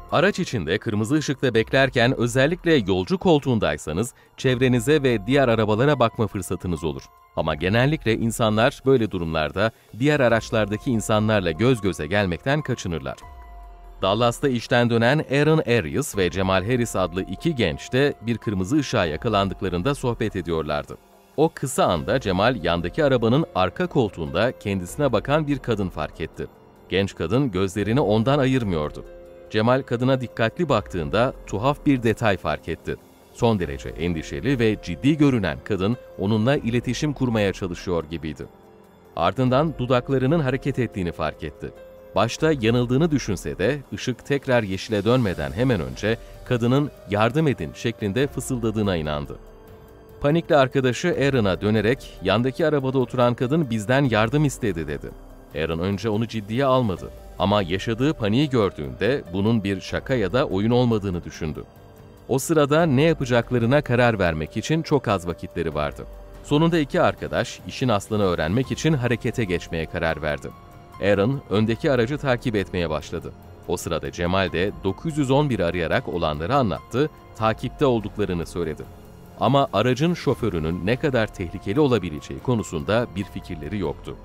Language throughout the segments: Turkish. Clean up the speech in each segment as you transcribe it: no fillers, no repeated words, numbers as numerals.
Araç içinde kırmızı ışıkta beklerken özellikle yolcu koltuğundaysanız çevrenize ve diğer arabalara bakma fırsatınız olur. Ama genellikle insanlar böyle durumlarda diğer araçlardaki insanlarla göz göze gelmekten kaçınırlar. Dallas'ta işten dönen Aaron Arias ve Cemal Harris adlı iki genç de bir kırmızı ışığa yakalandıklarında sohbet ediyorlardı. O kısa anda Cemal yandaki arabanın arka koltuğunda kendisine bakan bir kadın fark etti. Genç kadın gözlerini ondan ayırmıyordu. Cemal kadına dikkatli baktığında tuhaf bir detay fark etti. Son derece endişeli ve ciddi görünen kadın onunla iletişim kurmaya çalışıyor gibiydi. Ardından dudaklarının hareket ettiğini fark etti. Başta yanıldığını düşünse de ışık tekrar yeşile dönmeden hemen önce kadının "yardım edin" şeklinde fısıldadığına inandı. Panikli arkadaşı Aaron'a dönerek "yandaki arabada oturan kadın bizden yardım istedi" dedi. Aaron önce onu ciddiye almadı ama yaşadığı paniği gördüğünde bunun bir şaka ya da oyun olmadığını düşündü. O sırada ne yapacaklarına karar vermek için çok az vakitleri vardı. Sonunda iki arkadaş işin aslını öğrenmek için harekete geçmeye karar verdi. Aaron öndeki aracı takip etmeye başladı. O sırada Cemal de 911 arayarak olanları anlattı, takipte olduklarını söyledi. Ama aracın şoförünün ne kadar tehlikeli olabileceği konusunda bir fikirleri yoktu.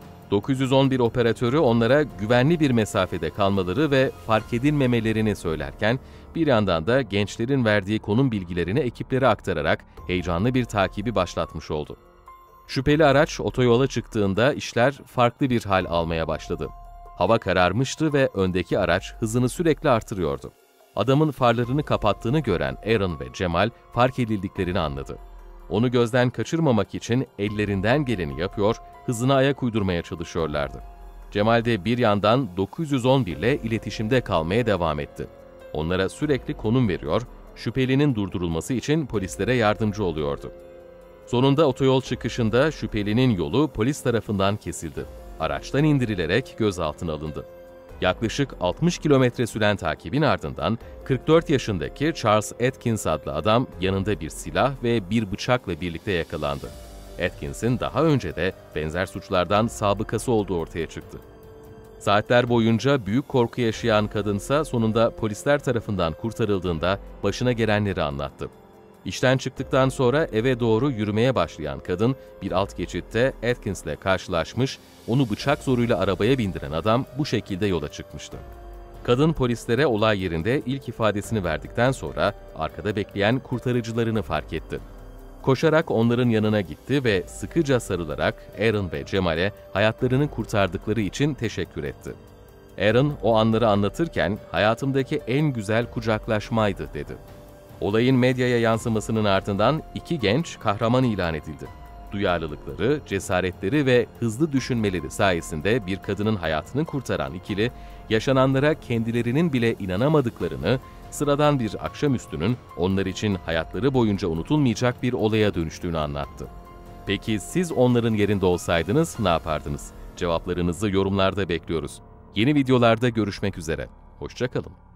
911 operatörü onlara güvenli bir mesafede kalmaları ve fark edilmemelerini söylerken, bir yandan da gençlerin verdiği konum bilgilerini ekiplere aktararak heyecanlı bir takibi başlatmış oldu. Şüpheli araç otoyola çıktığında işler farklı bir hal almaya başladı. Hava kararmıştı ve öndeki araç hızını sürekli artırıyordu. Adamın farlarını kapattığını gören Aaron ve Cemal fark edildiklerini anladı. Onu gözden kaçırmamak için ellerinden geleni yapıyor, hızına ayak uydurmaya çalışıyorlardı. Cemal de bir yandan 911 ile iletişimde kalmaya devam etti. Onlara sürekli konum veriyor, şüphelinin durdurulması için polislere yardımcı oluyordu. Sonunda otoyol çıkışında şüphelinin yolu polis tarafından kesildi. Araçtan indirilerek gözaltına alındı. Yaklaşık 60 kilometre süren takibin ardından 44 yaşındaki Charles Atkins adlı adam yanında bir silah ve bir bıçakla birlikte yakalandı. Atkins'in daha önce de benzer suçlardan sabıkası olduğu ortaya çıktı. Saatler boyunca büyük korku yaşayan kadınsa sonunda polisler tarafından kurtarıldığında başına gelenleri anlattı. İşten çıktıktan sonra eve doğru yürümeye başlayan kadın bir alt geçitte Atkins'le karşılaşmış, onu bıçak zoruyla arabaya bindiren adam bu şekilde yola çıkmıştı. Kadın polislere olay yerinde ilk ifadesini verdikten sonra arkada bekleyen kurtarıcılarını fark etti. Koşarak onların yanına gitti ve sıkıca sarılarak Aaron ve Cemal'e hayatlarını kurtardıkları için teşekkür etti. Aaron o anları anlatırken "hayatımdaki en güzel kucaklaşmaydı" dedi. Olayın medyaya yansımasının ardından iki genç kahraman ilan edildi. Duyarlılıkları, cesaretleri ve hızlı düşünmeleri sayesinde bir kadının hayatını kurtaran ikili, yaşananlara kendilerinin bile inanamadıklarını, sıradan bir akşamüstünün onlar için hayatları boyunca unutulmayacak bir olaya dönüştüğünü anlattı. Peki siz onların yerinde olsaydınız ne yapardınız? Cevaplarınızı yorumlarda bekliyoruz. Yeni videolarda görüşmek üzere. Hoşça kalın.